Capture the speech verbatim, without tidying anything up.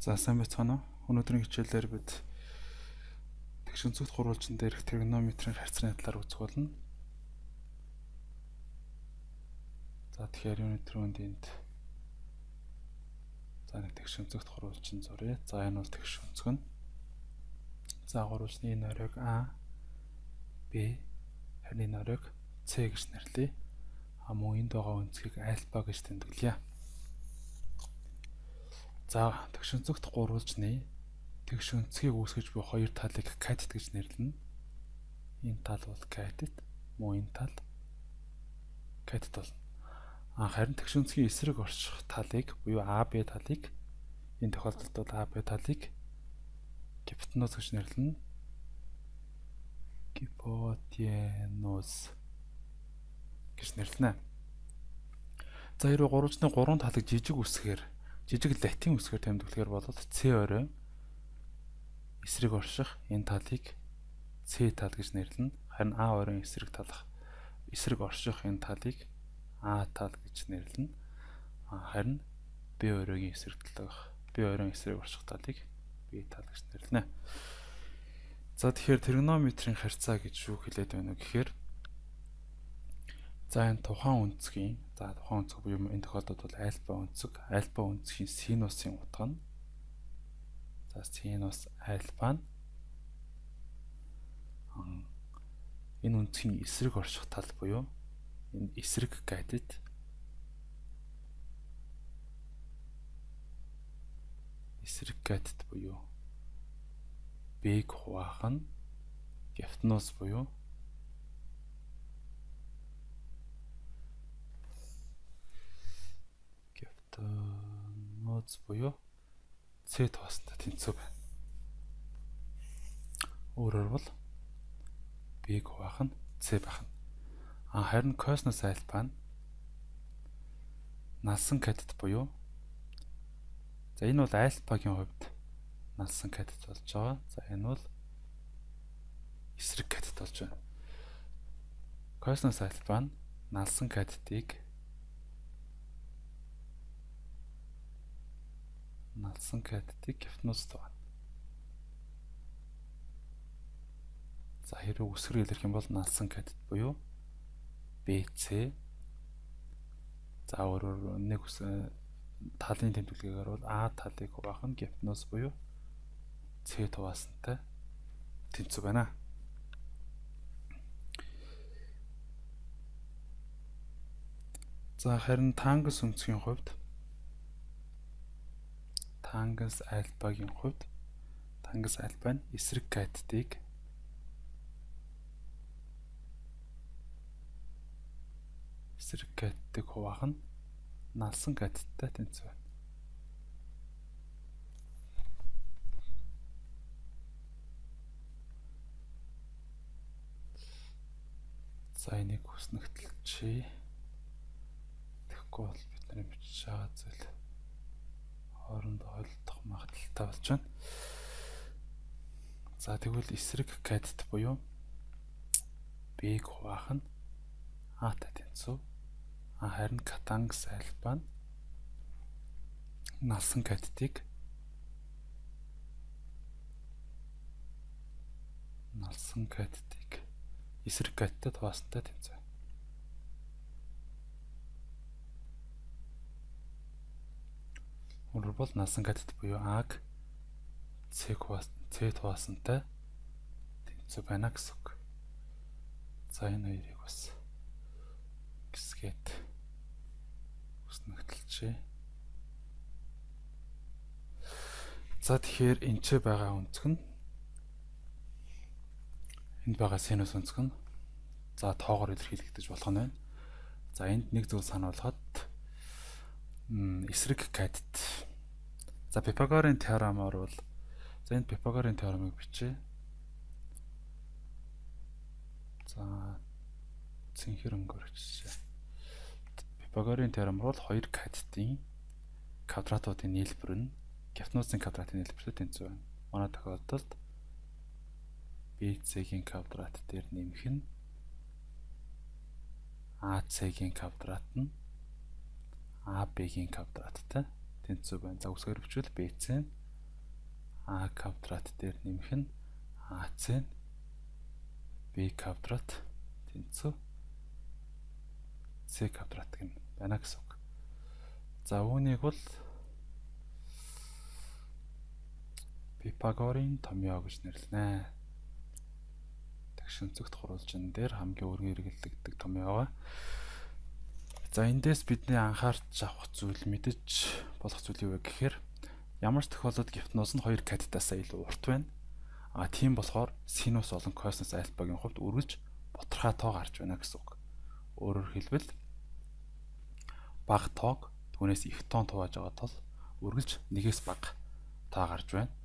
За сайн байцгаана уу? Өнөөдрийн хичээлээр бид тэгш өнцөгт гурвалжин дээрх тригонометрийн харьцааны талаар үзэх болно. За тэгэхээр өнөөдрийн үнд энд за нэг тэгш өнцөгт гурвалжин зуръя. За энэ бол тэгш өнцөг нь. За гурвалжны энэ оройг А, Б, харин энэ оройг С гэж нэрлэе. А мөн энд байгаа өнцгийг альфа гэж тэмдэглэе. За тэгш өнцөгт гурвалжны тэгш өнцгийг үүсгэж буй хоёр талыг катет гэж нэрлэнэ. Энэ тал бол катет, мөн энэ тал катет болно. А харин тэгш өнцгийн эсрэг орчих талыг буюу А Б талыг энэ тохиолдолд бол А Б талыг гипотенуз гэж нэрлэнэ. Гипотенуз гэж нэрлэнэ. За хэрвээ гурвалжны гурван талыг жижиг үсгээр жижиг латин үсгээр тэмдэглэхээр бол С орой эсрэг орших энэ талыг С тал гэж нэрлэнэ. Харин А оройн эсрэг талах эсрэг орших энэ талыг А тал гэж нэрлэнэ. Харин Б оройн эсрэг талах Б оройн эсрэг орших талыг Б тал гэж нэрлэнэ. За тэгэхээр тригонометрийн харьцаа гэж юу хэлээд байна вэ гэхээр за энэ тухайн өнцгийн за тухайн өнцөг буюу энэ тохиолдолд бол альфа өнцөг, альфа өнцгийн синусын утга нь за синус альфа нь энэ өнцгийн эсрэг орших тал буюу энэ эсрэг катет эсрэг катет буюу Б-г хуваах нь гипотенуз буюу гипотенуз буюу С тоостой тэнцүү байна. Өөрөөр бол Б-г хуваах нь С байх нь. А харин косинус альфа нь налсан катет буюу за энэ бол альфагийн хувьд налсан катет болж байгаа. За энэ бол эсрэг катет болж байна. Косинус альфа нь налсан катетыг налсан катетыг гипотенузд байна. За хэрвээ үсгээр илэрх юм бол налсан катет буюу Б С за өөрөөр нэг ус талын тэмдэглэгээр бол А талыг хуваах нь гипотенуз буюу С туваасантай тэнцүү байна. За харин тангенс өнцгийн хувьд тангенс альфагийн хувьд тангенс альфа нь эсрэг катетыг эсрэг катетыг хуваах нь налсан катеттай тэнцүү байна. За энийг хүснэгтэлчээ. Тэгэхгүй бол бидний бичиж байгаа зүйл хоорондоо холдох магадaltaй болж байна. За тэгвэл эсрэг катет буюу Б-г хуваах нь А-тай тэнцүү. А харин катангенс альфа нь налсан катетыг налсан катетыг эсрэг катетад хуваасантай тэнцүү. Өөрөөр бол налсан катет буюу А-г С хуваасантай тэнцүү байна гэсэн үг. За энэ хоёрыг бас гисгээд хүснэгтэлчээ. За тэгэхээр энэ ч байгаа өнцөг нь энд байгаа синус өнцөг нь за тоогоор илэрхийлэгдэж болох нь байна. За энд нэг зүйл сануулхад эсрэг катет. За Пифагорын теоремоор бол за энд Пифагорын теоремыг бичээ. За цэнхэр өнгөөр бичээ. Пифагорын теоремоор бол хоёр катетын квадратуудын нийлбэр нь гипотенузын квадратын нийлбэртэй тэнцүү байна. Манай тохиолдолд Б С-ийн квадрат дээр нэмэх нь А С-ийн квадрат нь А Б-ийн квадраттай тэнцүү байна. За үсгээр бичвэл Б С нь А квадрат дээр нэмэх нь АЦ нь B квадрат тэнцүү C квадрат гэнэ байна гэсэн үг. За үүнийг бол Пифагорын томьёо гэж нэрлэнэ. Тагшин зүгт хуруулжин дээр хамгийн өргөн хэрэгэлдэг томьёогоо. За эндээс бидний анхаарч авах зүйл мэдэж болох зүйл юу вэ гэхээр ямар ч тохиолдолд гипноз нь хоёр катетасаа илүү урт байна. А тийм болохоор синус болон косинус альфагийн хувьд үргэлж бутархай тоо гарч байна гэсэн үг. Өөрөөр хэлбэл бага тоог түүнээс их тоон тувааж байгаа тул үргэлж нэгээс бага тоо гарч байна.